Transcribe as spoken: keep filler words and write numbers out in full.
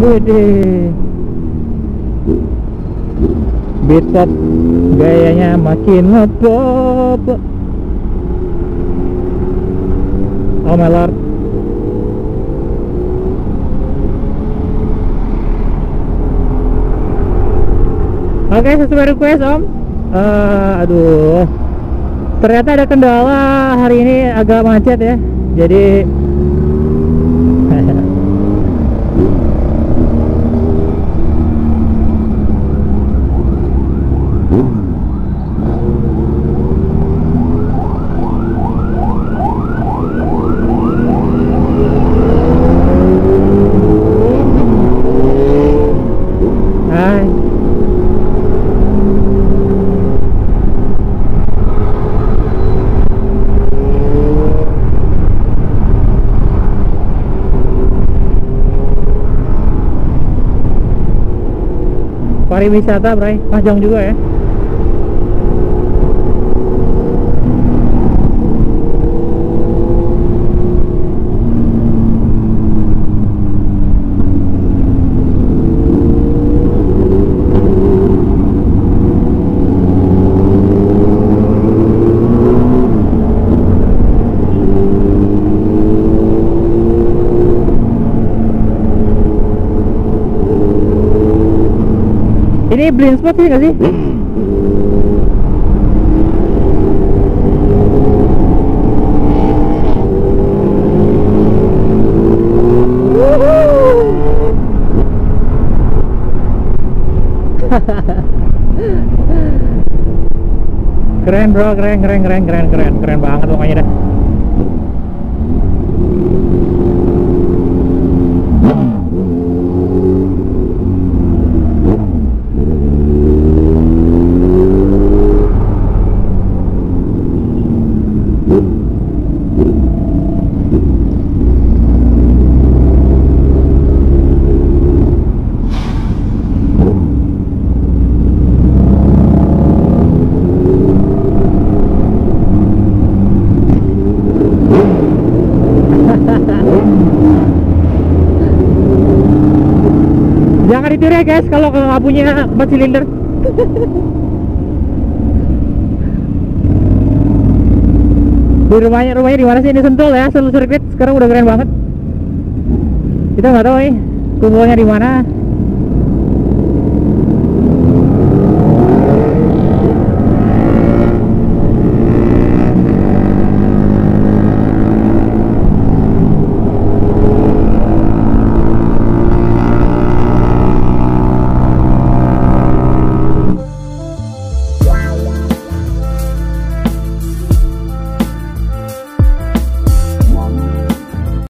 Widih, beat pop gayanya makin ngepop. Oh my lord. Oke, sesuai request om. Uh, aduh, ternyata ada kendala hari ini, agak macet ya. Jadi pariwisata, Bray, Mahjong juga ya. Ini blind spot sih nggak sih? Keren bro, keren keren keren keren keren keren banget pokoknya dah. Jangan ditiru ya guys kalau nggak punya empat silinder. Di rumahnya rumahnya di mana sih? Ini Sentul ya, Sentul Circuit. Sekarang udah keren banget. Kita nggak tahu nih kumpulnya di mana.